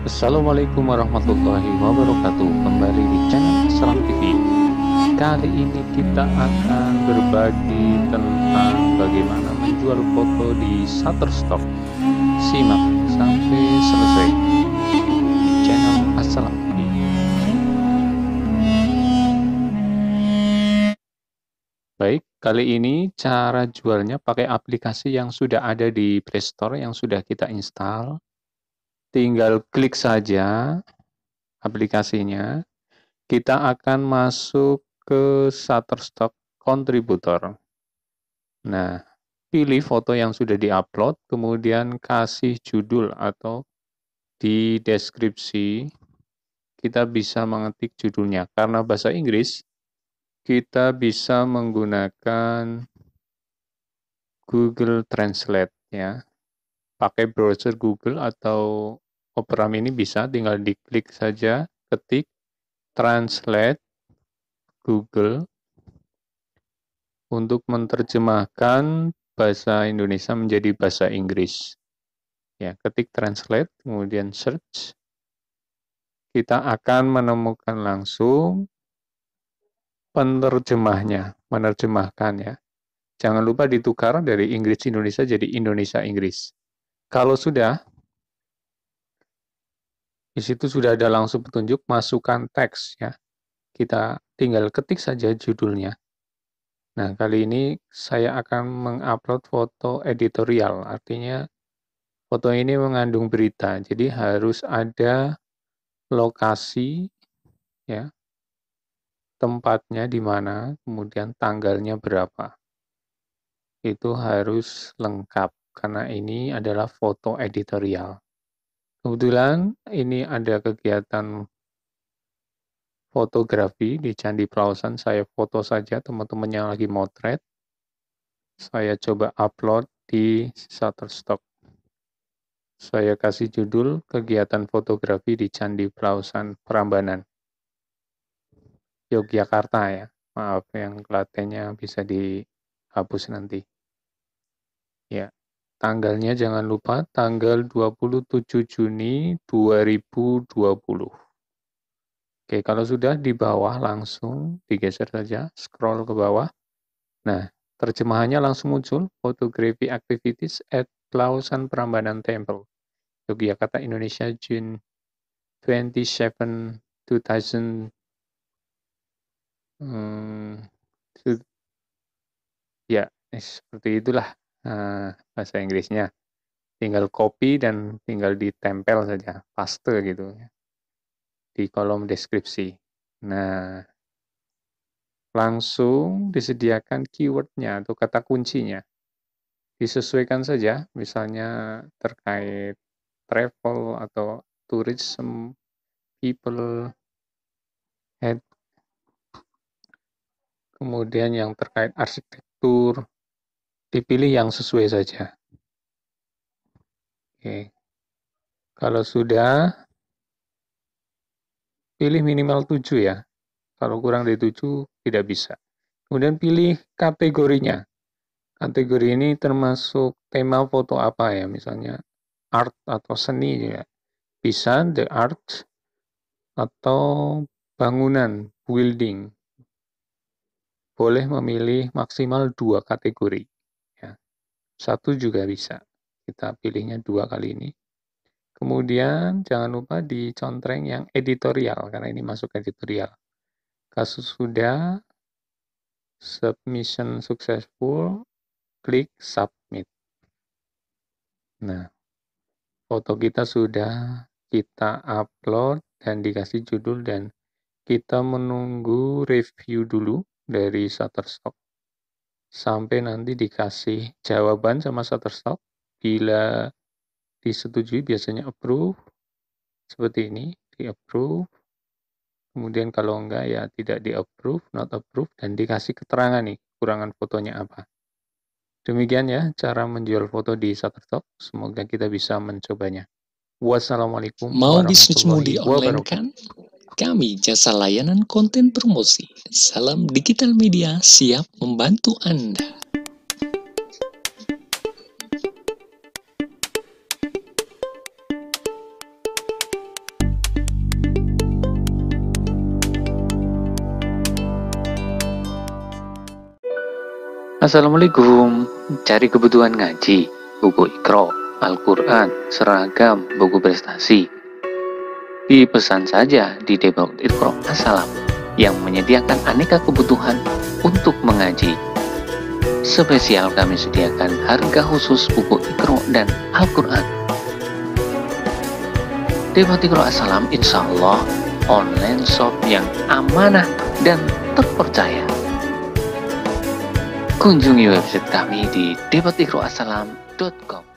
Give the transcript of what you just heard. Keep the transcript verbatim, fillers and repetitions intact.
Assalamualaikum warahmatullahi wabarakatuh. Kembali di channel Asram T V. Kali ini kita akan berbagi tentang bagaimana menjual foto di Shutterstock. Simak sampai selesai di channel Asram T V. Baik, kali ini cara jualnya pakai aplikasi yang sudah ada di Play Store yang sudah kita install. Tinggal klik saja aplikasinya. Kita akan masuk ke Shutterstock Contributor. Nah, pilih foto yang sudah diupload, kemudian kasih judul atau di deskripsi kita bisa mengetik judulnya. Karena bahasa Inggris, kita bisa menggunakan Google Translate ya. Pakai browser Google atau Opera Mini bisa, tinggal diklik saja, ketik Translate Google untuk menerjemahkan bahasa Indonesia menjadi bahasa Inggris. Ya, ketik translate, kemudian search. Kita akan menemukan langsung penerjemahnya, menerjemahkan ya. Jangan lupa ditukar dari Inggris Indonesia jadi Indonesia Inggris. Kalau sudah, di situ sudah ada langsung petunjuk masukkan teks ya. Kita tinggal ketik saja judulnya. Nah, kali ini saya akan mengupload foto editorial, artinya foto ini mengandung berita, jadi harus ada lokasi, ya, tempatnya di mana, kemudian tanggalnya berapa. Itu harus lengkap, karena ini adalah foto editorial. Kebetulan ini ada kegiatan fotografi di Candi Plausan, saya foto saja teman-teman yang lagi motret. Saya coba upload di Shutterstock. Saya kasih judul kegiatan fotografi di Candi Plausan Prambanan, Yogyakarta ya. Maaf yang Klatennya bisa dihapus nanti. Ya. Tanggalnya jangan lupa tanggal dua puluh tujuh Juni dua ribu dua puluh. Oke, kalau sudah di bawah langsung digeser saja, scroll ke bawah. Nah, terjemahannya langsung muncul, Photography Activities at Plausan Prambanan Temple, Yogyakarta, Indonesia, June twenty-seven, two thousand. Hmm, ya, seperti itulah uh, bahasa Inggrisnya. Tinggal copy dan tinggal ditempel saja, paste gitu ya, di kolom deskripsi. Nah, langsung disediakan keywordnya atau kata kuncinya. Disesuaikan saja, misalnya terkait travel atau tourism, people, head, kemudian yang terkait arsitektur, dipilih yang sesuai saja. Oke. Kalau sudah, pilih minimal tujuh ya. Kalau kurang dari tujuh, tidak bisa. Kemudian pilih kategorinya. Kategori ini termasuk tema foto apa ya, misalnya art atau seni ya. Bisa the art atau bangunan, building. Boleh memilih maksimal dua kategori. Ya. Satu juga bisa. Kita pilihnya dua kali ini. Kemudian jangan lupa dicontreng yang editorial, karena ini masuk editorial. Kasus sudah, submission successful, klik submit. Nah, foto kita sudah kita upload dan dikasih judul, dan kita menunggu review dulu dari Shutterstock sampai nanti dikasih jawaban sama Shutterstock. Bila disetujui biasanya approve, seperti ini, di approve. Kemudian kalau enggak ya tidak di approve, not approve, dan dikasih keterangan nih kekurangan fotonya apa. Demikian ya cara menjual foto di Shutterstock. Semoga kita bisa mencobanya. Wassalamualaikum Mau bisnismu warahmatullahi di online wabarakatuh. kan? Kami jasa layanan konten promosi. Salam Digital Media siap membantu Anda. Assalamualaikum. Cari kebutuhan ngaji, buku Iqra, Al-Quran, seragam, buku prestasi. Dipesan saja di Depot Iqra Assalam yang menyediakan aneka kebutuhan untuk mengaji. Spesial kami sediakan harga khusus buku Iqra dan Al-Quran. Depot Iqra Assalam insya Allah online shop yang amanah dan terpercaya. Kunjungi website kami di depot iqra assalam dot com.